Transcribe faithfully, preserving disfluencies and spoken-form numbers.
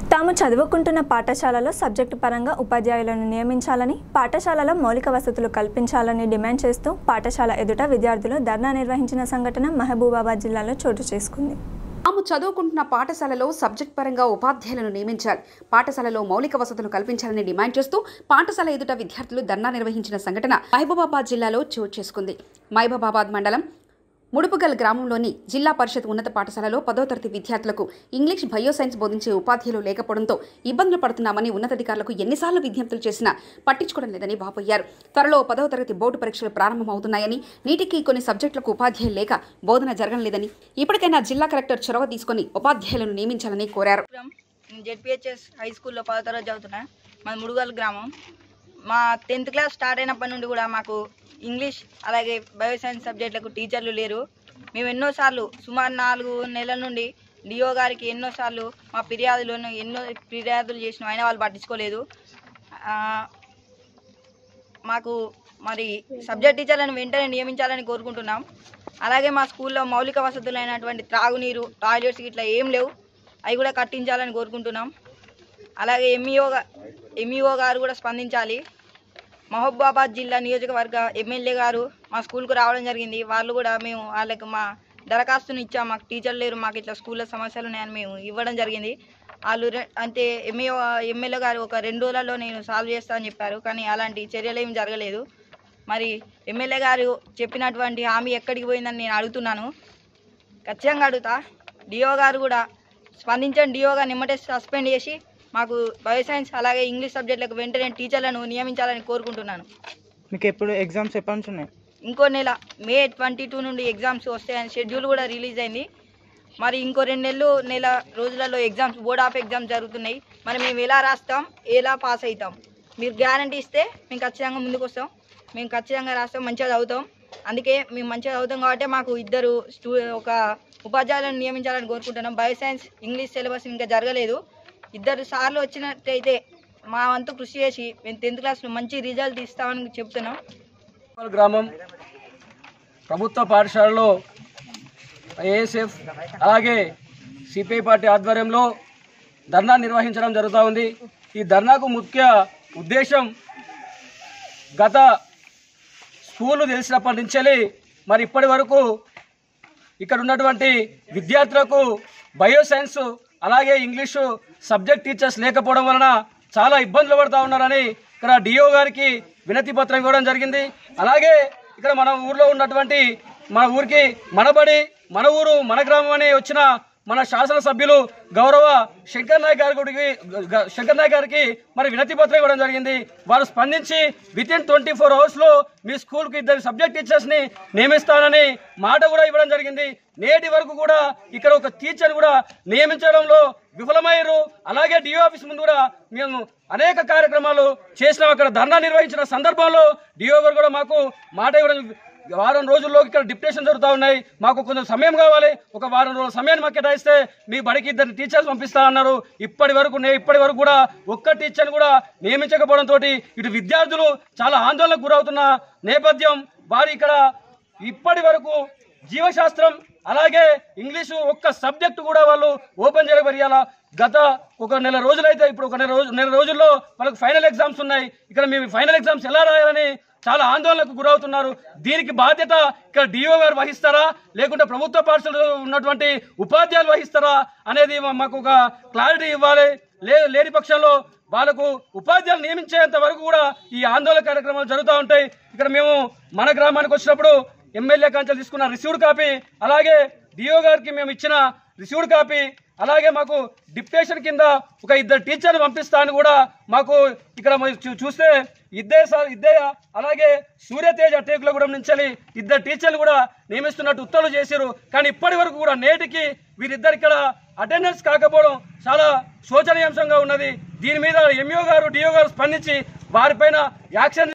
తాము చదువుకుంటున్న పాఠశాలలో సబ్జెక్టు పరంగా ఉపాధ్యాయులను నియమించాలని, పాఠశాలలో మౌలిక వసతులు కల్పించాలని డిమాండ్ చేస్తూ పాఠశాల ఎదుట విద్యార్థులు ధర్నా నిర్వహించిన సంఘటన మహబూబాబాద్ జిల్లాలో చోటు చేసుకుంది. తాము చదువుకుంటున్న పాఠశాలలో సబ్జెక్ట్ పరంగా ఉపాధ్యాయులను నియమించాలి, పాఠశాలలో మౌలిక వసతులు కల్పించాలని డిమాండ్ చేస్తూ పాఠశాల ఎదుట విద్యార్థులు ధర్నా నిర్వహించిన సంఘటన మహబూబాబాద్ జిల్లాలో చోటు చేసుకుంది. మహబూబాబాద్ మండలం ముడుపుగల్ గ్రామంలోని జిల్లా పరిషత్ ఉన్నత పాఠశాలలో పదో తరగతి విద్యార్థులకు ఇంగ్లీష్ బయోసైన్స్ బోధించే ఉపాధ్యాయులు లేకపోవడంతో ఇబ్బందులు పడుతున్నామని ఉన్నతాధికారులకు ఎన్నిసార్లు విజ్ఞప్తులు చేసినా పట్టించుకోవడం లేదని వాపోయారు. త్వరలో పదో తరగతి బోర్డు పరీక్షలు ప్రారంభమవుతున్నాయని, నీటికి కొన్ని సబ్జెక్టులకు ఉపాధ్యాయులు లేక బోధన జరగడం లేదని, ఇప్పటికైనా జిల్లా కలెక్టర్ చొరవ తీసుకుని ఉపాధ్యాయులను నియమించాలని కోరారు. జెడ్పీహెచ్ఎస్ హై స్కూల్లో పదో తరగతి చదువుతున్నా. మా ముడుగల్ గ్రామం. మా టెన్త్ క్లాస్ స్టార్ట్ అయినప్పటి నుండి కూడా మాకు ఇంగ్లీష్ అలాగే బయోసైన్స్ సబ్జెక్టులకు టీచర్లు లేరు. మేము ఎన్నోసార్లు సుమారు నాలుగు నెలల నుండి డిఓ గారికి ఎన్నోసార్లు మా ఫిర్యాదులను ఎన్నో ఫిర్యాదులు చేసినాం, అయినా వాళ్ళు పట్టించుకోలేదు. మాకు మరి సబ్జెక్ట్ టీచర్లను వెంటనే నియమించాలని కోరుకుంటున్నాం. అలాగే మా స్కూల్లో మౌలిక వసతులైనటువంటి త్రాగునీరు, టాయిలెట్స్ ఇట్లా ఏం లేవు, అవి కూడా కట్టించాలని కోరుకుంటున్నాం. అలాగే ఎంఈఓ ఎంఈఓ గారు కూడా స్పందించాలి. మహబూబాబాద్ జిల్లా నియోజకవర్గ ఎమ్మెల్యే గారు మా స్కూల్కు రావడం జరిగింది. వాళ్ళు కూడా మేము వాళ్ళకి మా దరఖాస్తుని ఇచ్చాం, మాకు టీచర్లు లేరు, మాకు ఇట్లా స్కూల్లో సమస్యలు ఉన్నాయని మేము ఇవ్వడం జరిగింది. వాళ్ళు అంతే ఎంఈఓ ఎమ్మెల్యే గారు ఒక రెండు రోజులలో నేను సాల్వ్ చేస్తానని చెప్పారు, కానీ అలాంటి చర్యలు ఏమి జరగలేదు. మరి ఎమ్మెల్యే గారు చెప్పినటువంటి హామీ ఎక్కడికి పోయిందని నేను అడుగుతున్నాను. ఖచ్చితంగా అడుగుతా. డిఓ గారు కూడా స్పందించండి. డిఓ గారు నిమ్మటే సస్పెండ్ చేసి మాకు బయోసైన్స్ అలాగే ఇంగ్లీష్ సబ్జెక్టులకు వెంటనే టీచర్లను నియమించాలని కోరుకుంటున్నాను. మీకు ఎప్పుడు ఎగ్జామ్స్ ఎప్పటి నుంచి ఉన్నాయి? ఇంకో నెల మే ట్వంటీ టూ నుండి ఎగ్జామ్స్ వస్తాయని షెడ్యూల్ కూడా రిలీజ్ అయింది. మరి ఇంకో రెండు నెలలు నెల రోజులలో ఎగ్జామ్స్, బోర్డ్ ఆఫ్ ఎగ్జామ్స్ జరుగుతున్నాయి. మరి మేము ఎలా రాస్తాం, ఎలా పాస్ అవుతాం? మీరు గ్యారంటీ ఇస్తే మేము ఖచ్చితంగా ముందుకు వస్తాం. మేము ఖచ్చితంగా రాస్తాం, మంచిగా చదువుతాం. అందుకే మేము మంచిగా చదువుతాం కాబట్టి మాకు ఇద్దరు స్టూ ఒక ఉపాధ్యాయులను నియమించాలని కోరుకుంటున్నాం. బయోసైన్స్ ఇంగ్లీష్ సిలబస్ ఇంకా జరగలేదు. ఇద్దరు సార్లు వచ్చినట్టయితే మా వంతు కృషి చేసి మేము టెన్త్ క్లాస్లో మంచి రిజల్ట్ ఇస్తామని చెప్తున్నాం. గ్రామం ప్రభుత్వ పాఠశాలలో ఏఎస్ఎఫ్ అలాగే సిపిఐ పార్టీ ఆధ్వర్యంలో ధర్నా నిర్వహించడం జరుగుతూ ఉంది. ఈ ధర్నాకు ముఖ్య ఉద్దేశం గత స్కూలు తెలిసినప్పటి నుంచి మరి ఇప్పటి వరకు ఇక్కడ ఉన్నటువంటి విద్యార్థులకు బయోసైన్స్ అలాగే ఇంగ్లీషు సబ్జెక్ట్ టీచర్స్ లేకపోవడం వలన చాలా ఇబ్బందులు పడుతూ ఉన్నారని ఇక్కడ డిఓ గారికి వినతి పత్రం ఇవ్వడం జరిగింది. అలాగే ఇక్కడ మన ఊర్లో ఉన్నటువంటి మన ఊరికి మనబడి మన ఊరు మన గ్రామం అని వచ్చిన మన శాసనసభ్యులు గౌరవ శంకర్ నాయక్ గారికి శంకర్ నాయక్ గారికి మరి వినతి పత్రం ఇవ్వడం జరిగింది. వారు స్పందించి విత్ ఇన్ ట్వంటీ ఫోర్ అవర్స్లో మీ స్కూల్కి ఇద్దరు సబ్జెక్ట్ టీచర్స్ని నియమిస్తానని మాట కూడా ఇవ్వడం జరిగింది. నేటి వరకు కూడా ఇక్కడ ఒక టీచర్ కూడా నియమించడంలో విఫలమయ్యారు. అలాగే డిఓ ఆఫీస్ ముందు కూడా మేము అనేక కార్యక్రమాలు చేసినాం. అక్కడ ధర్నా నిర్వహించిన సందర్భంలో డిఓ గారు కూడా మాకు మాట ఇవ్వడం, వారం రోజుల్లో ఇక్కడ డిప్యుటేషన్ జరుగుతూ ఉన్నాయి, మాకు కొంచెం సమయం కావాలి, ఒక వారం రోజుల సమయాన్ని మాకు కేటాయిస్తే మీ బడికి ఇద్దరు టీచర్స్ పంపిస్తా అన్నారు. ఇప్పటి వరకు ఇప్పటి వరకు కూడా ఒక్క టీచర్ని కూడా నియమించకపోవడంతో ఇటు విద్యార్థులు చాలా ఆందోళనకు గురవుతున్న నేపథ్యం. వారు ఇక్కడ ఇప్పటి వరకు జీవశాస్త్రం అలాగే ఇంగ్లీషు ఒక్క సబ్జెక్టు కూడా వాళ్ళు ఓపెన్ చేయబడియాలా. గత ఒక నెల రోజులైతే ఇప్పుడు ఒక నెల రోజు నెల రోజుల్లో వాళ్ళకి ఫైనల్ ఎగ్జామ్స్ ఉన్నాయి. ఇక్కడ మేము ఫైనల్ ఎగ్జామ్స్ ఎలా రాయాలని చాలా ఆందోళనకు గురవుతున్నారు. దీనికి బాధ్యత ఇక్కడ డిఓ గారు వహిస్తారా లేకుంటే ప్రభుత్వ పాఠశాలలో ఉన్నటువంటి ఉపాధ్యాయులు వహిస్తారా అనేది మాకు ఒక క్లారిటీ ఇవ్వాలి. లే లేని పక్షంలో వాళ్ళకు ఉపాధ్యాయులు నియమించేంత వరకు కూడా ఈ ఆందోళన కార్యక్రమాలు జరుగుతూ ఉంటాయి. ఇక్కడ మేము మన గ్రామానికి వచ్చినప్పుడు ఎమ్మెల్యే కాంచెలు తీసుకున్న రిసీవ్డ్ కాపీ, అలాగే డిఓ గారికి మేము ఇచ్చిన రిసీవ్డ్ కాపీ, అలాగే మాకు డిప్యుటేషన్ కింద ఒక ఇద్దరు టీచర్లు పంపిస్తా అని కూడా మాకు ఇక్కడ చూస్తే ఇద్దే ఇద్దే అలాగే సూర్యతేజ టేకులగూడెం నుంచి ఇద్దరు టీచర్లు కూడా నియమిస్తున్నట్టు ఉత్తర్వులు చేశారు. కానీ ఇప్పటి వరకు కూడా నేటికి వీరిద్దరు ఇక్కడ అటెండెన్స్ కాకపోవడం చాలా శోచనీయాంశంగా ఉన్నది. దీని మీద ఎంఈఓ గారు డిఓ గారు స్పందించి వారిపైన యాక్షన్